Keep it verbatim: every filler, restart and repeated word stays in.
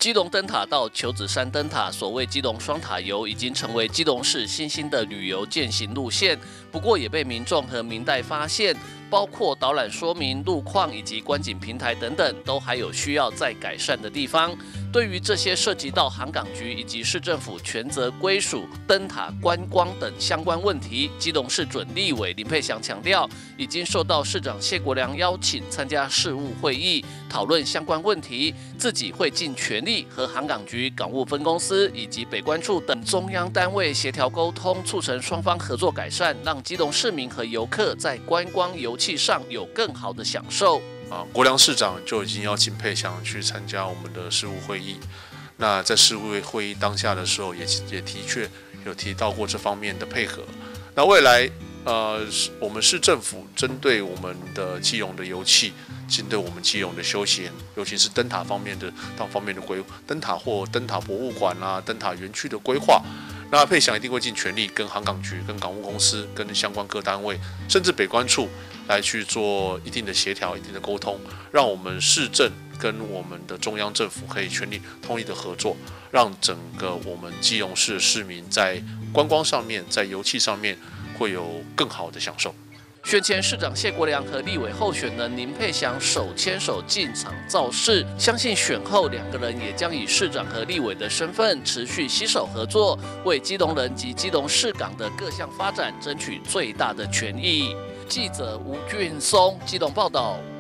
基隆灯塔到求子山灯塔，所谓基隆双塔游，已经成为基隆市新兴的旅游健行路线。不过，也被民众和民代发现，包括导览说明、路况以及观景平台等等，都还有需要再改善的地方。对于这些涉及到航港局以及市政府权责归属、灯塔观光等相关问题，基隆市准立委林佩祥强调，已经受到市长谢国良邀请参加事务会议，讨论相关问题，自己会尽全力和航港局、港务分公司以及北关处等中央单位协调沟通，促成双方合作改善，让基隆市民和游客在观光游憩上有更好的享受。 啊，国良市长就已经邀请佩祥去参加我们的事务会议。那在事务会议当下的时候也，也的确有提到过这方面的配合。那未来，呃，我们市政府针对我们的基隆的游憩，针对我们基隆的休闲，尤其是灯塔方面的当方面的规灯塔或灯塔博物馆啦、灯塔园区的规划。那佩祥一定会尽全力跟航港局、跟港务公司、跟相关各单位，甚至北关处来去做一定的协调、一定的沟通，让我们市政跟我们的中央政府可以全力通力的合作，让整个我们基隆市的市民在观光上面、在游憩上面会有更好的享受。 选前市长谢国良和立委候选人林佩祥手牵手进场造势，相信选后两个人也将以市长和立委的身份持续携手合作，为基隆人及基隆市港的各项发展争取最大的权益。记者吴俊松基隆报道。